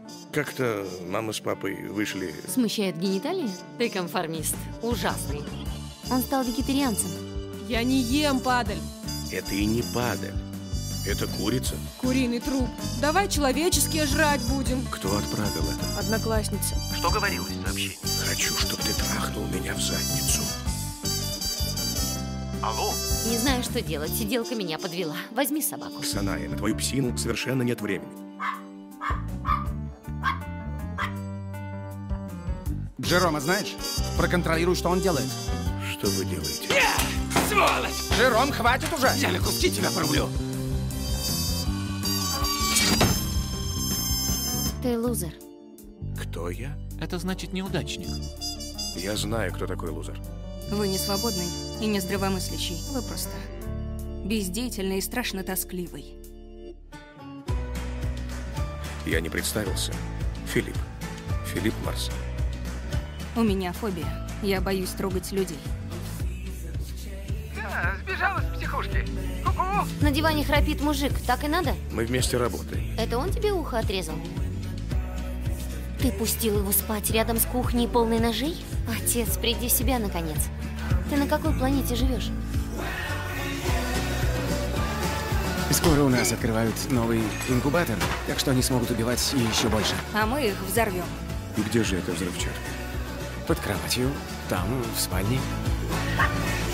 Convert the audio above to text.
Как-то мама с папой вышли... Смущает гениталии? Ты конформист. Ужасный. Он стал вегетарианцем. Я не ем падаль. Это и не падаль. Это курица. Куриный труп. Давай человеческие жрать будем. Кто отправил это? Одноклассница. Что говорилось в сообщении? Хочу, чтобы ты трахнул меня в задницу. Алло? Не знаю, что делать. Сиделка меня подвела. Возьми собаку. Саная, на твою псину совершенно нет времени. Джерома знаешь? Проконтролируй, что он делает. Что вы делаете? Сволочь! Джером, хватит уже! Я на куски тебя порублю. Ты лузер. Кто я? Это значит неудачник. Я знаю, кто такой лузер. Вы не свободный и не здравомыслящий. Вы просто бездеятельный и страшно тоскливый. Я не представился. Филипп. Филипп Марс. У меня фобия. Я боюсь трогать людей. Да, сбежала с психушки. Ку-ку! На диване храпит мужик. Так и надо? Мы вместе работаем. Это он тебе ухо отрезал? Ты пустил его спать рядом с кухней, полной ножей? Отец, приди в себя, наконец. Ты на какой планете живешь? Скоро у нас открывают новый инкубатор, так что они смогут убивать еще больше. А мы их взорвем. И где же эта взрывчатка? Под кроватью, там, в спальне.